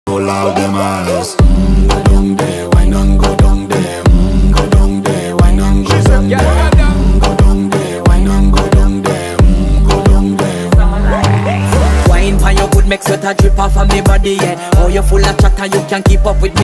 All out them eyes. Go down there, why not go down there? Go down there, why not go down there? Go down there, why not go down there? Go down there. Wine for your good make sweat a drip off of me body, yeah. Oh, you full of chatter, you can't keep up with me.